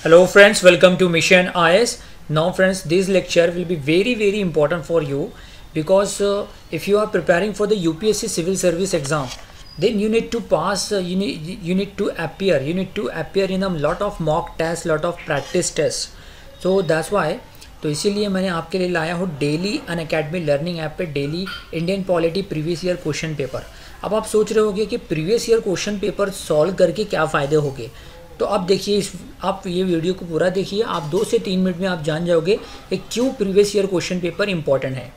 Hello friends, welcome to Mission IS. Now friends, this lecture will be very important for you because if you are preparing for the UPSC civil service exam, then you need to pass, you need to appear in a lot of mock tests, lot of practice tests. So that's why, तो इसीलिए मैंने आपके लिए लाया हूँ daily Unacademy learning app पे daily Indian polity previous year question paper. अब आप सोच रहे होंगे कि previous year question paper solve करके क्या फ़ायदे होंगे, तो अब देखिए आप ये वीडियो को पूरा देखिए, आप 2 से 3 मिनट में आप जान जाओगे कि क्यों previous year question paper important है।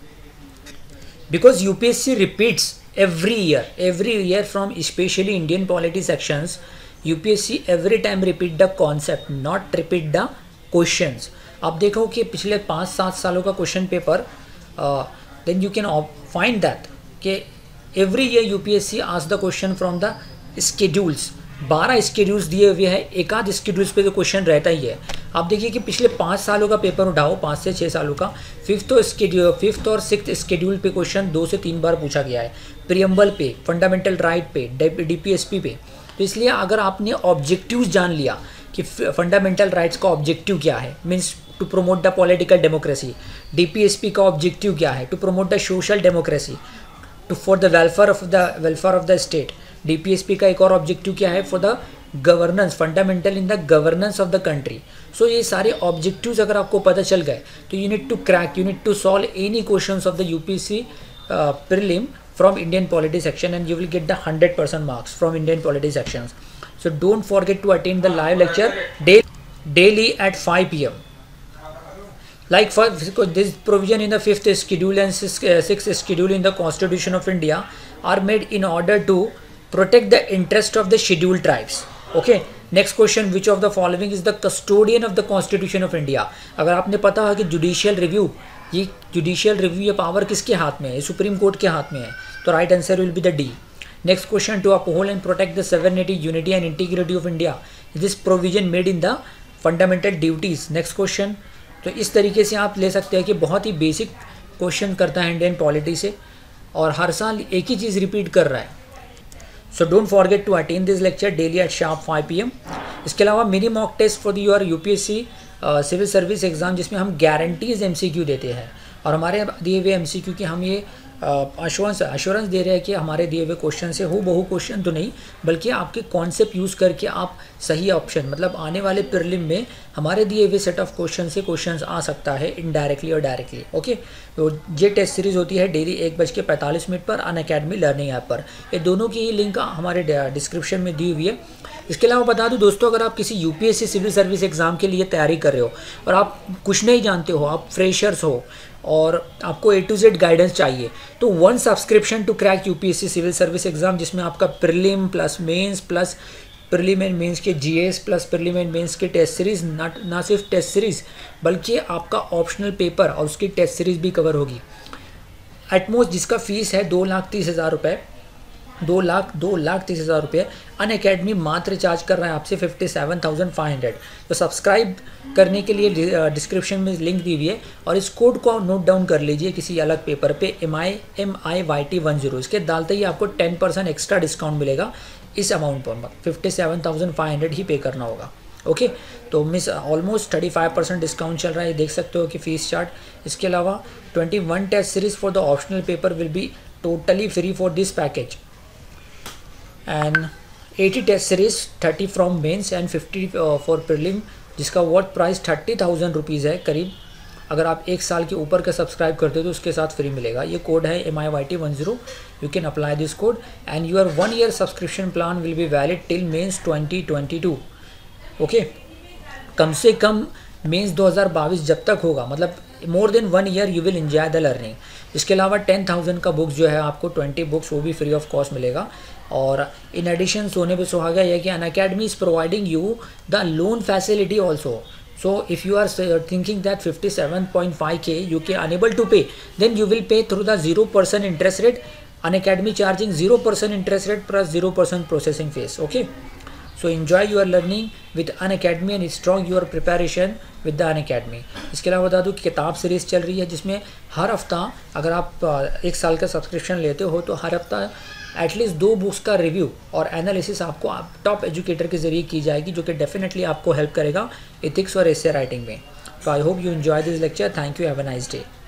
Because UPSC repeats every year from especially Indian polity sections, UPSC every time repeat the concept, not repeat the questions. आप देखो कि पिछले 5-7 सालों का question paper, then you can find that कि every year UPSC ask the question from the schedules. 12 schedules दिए हुए हैं, एक आध स्केड्यूल्स पे तो क्वेश्चन रहता ही है। आप देखिए कि पिछले 5 सालों का पेपर उठाओ, 5 से 6 सालों का, फिफ्थ और सिक्स्थ स्केड्यूल पे क्वेश्चन 2 से 3 बार पूछा गया है, प्रियम्बल पे, फंडामेंटल राइट पे, डीपीएसपी पे। तो इसलिए अगर आपने ऑब्जेक्टिव्स जान लिया कि फंडामेंटल राइट्स का ऑब्जेक्टिव क्या है, means to promote the political democracy, DPSP का ऑब्जेक्टिव क्या है, to promote the social democracy, to for the welfare of the state. DPSP का एक और ऑब्जेक्टिव क्या है, for the governance, fundamental in the governance of the country. So ये सारे ऑब्जेक्टिव्स अगर आपको पता चल गए तो you need to solve any questions of the UPSC prelim from Indian polity section and you will get the 100% marks from Indian polity sections. So don't forget to attend the live lecture daily at 5 p.m. Like for this provision in the 5th schedule and 6th schedule in the Constitution of India are made in order to protect the interest of the scheduled tribes. Okay. Next question, which of the following is the custodian of the constitution of India. अगर आपने पता है कि judicial review ये power किसके हाथ में है, सुप्रीम कोर्ट के हाथ में है, तो right answer will be the D. Next question, to uphold and protect the sovereignty, unity and integrity of India, this provision made in the fundamental duties. Next question, तो इस तरीके से आप ले सकते हैं कि बहुत ही बेसिक क्वेश्चन करता है इंडियन पॉलिटी से और हर साल एक ही चीज़ रिपीट कर रहा है। So don't forget to attend this lecture daily at sharp 5 PM। इसके अलावा mini mock test for your UPSC civil service exam, जिसमें हम गारंटीज एमसीक्यू देते हैं और हमारे दिए हुए एमसीक्यू की हम ये अश्योरेंस दे रहे हैं कि हमारे दिए हुए क्वेश्चन से बहु क्वेश्चन तो नहीं, बल्कि आपके कॉन्सेप्ट यूज़ करके आप सही ऑप्शन, मतलब आने वाले प्रीलिम में हमारे दिए हुए सेट ऑफ क्वेश्चन से क्वेश्चन आ सकता है इनडायरेक्टली और डायरेक्टली। ओके, तो ये टेस्ट सीरीज़ होती है डेली 1:45 पर अनअकैडमी लर्निंग ऐप पर। ये दोनों की ही लिंक हमारे डिस्क्रिप्शन में दी हुई है। इसके अलावा बता दूं दोस्तों, अगर आप किसी यूपीएससी सिविल सर्विस एग्ज़ाम के लिए तैयारी कर रहे हो और आप कुछ नहीं जानते हो, आप फ्रेशर्स हो और आपको A to Z गाइडेंस चाहिए, तो 1 subscription to crack UPSC civil service exam, जिसमें आपका prelim plus mains plus prelim and mains के GS plus prelim and mains के टेस्ट सीरीज़, ना सिर्फ टेस्ट सीरीज़ बल्कि आपका ऑप्शनल पेपर और उसकी टेस्ट सीरीज़ भी कवर होगी। एटमोस्ट जिसका फीस है 2,30,000 रुपये, 2,30,000 रुपये। अनअकैडमी मात्र चार्ज कर रहा है आपसे 57,500। तो सब्सक्राइब करने के लिए डिस्क्रिप्शन में लिंक दी हुई है और इस कोड को नोट डाउन कर लीजिए किसी अलग पेपर पे, MIYT10। इसके डालते ही आपको 10% एक्स्ट्रा डिस्काउंट मिलेगा इस अमाउंट पर, 57,500 ही पे करना होगा। ओके, तो मिस ऑलमोस्ट 35% डिस्काउंट चल रहा है, देख सकते हो कि फीस चार्ट। इसके अलावा 21 test series for the optional paper will be totally free for this package and 80 test series, 30 from mains and 50 for prelim, जिसका वर्थ प्राइस 30,000 रुपीज़ है करीब। अगर आप 1 साल के ऊपर का सब्सक्राइब करते हो तो उसके साथ फ्री मिलेगा। ये कोड है MIYT10। You can apply this code and your 1 year subscription plan will be valid till mains 2022। Okay, कम से कम मेंस 2022 जब तक होगा, मतलब more than 1 year you will enjoy the learning. इसके अलावा 10,000 का बुक्स जो है आपको 20 बुक्स वो भी फ्री ऑफ कॉस्ट मिलेगा। और इन एडिशन सोने पे सुहागा यह कि Unacademy is providing you the loan facility also. So if you are thinking that 57.5K you can unable to pay, then you will pay through the 0% interest rate. Unacademy charging 0% interest rate plus 0% processing fees. Okay, so enjoy your learning with Unacademy and strong your preparation with the Unacademy. इसके अलावा बता दूँ कि किताब series चल रही है जिसमें हर हफ्ता, अगर आप 1 साल का सब्सक्रिप्शन लेते हो तो हर हफ्ता एटलीस्ट 2 बुक्स का रिव्यू और एनालिसिस आपको टॉप एजुकेटर के जरिए की जाएगी, जो कि डेफिनेटली आपको हेल्प करेगा एथिक्स और एसे राइटिंग में। तो I hope you enjoy this lecture. Thank you, have a nice day.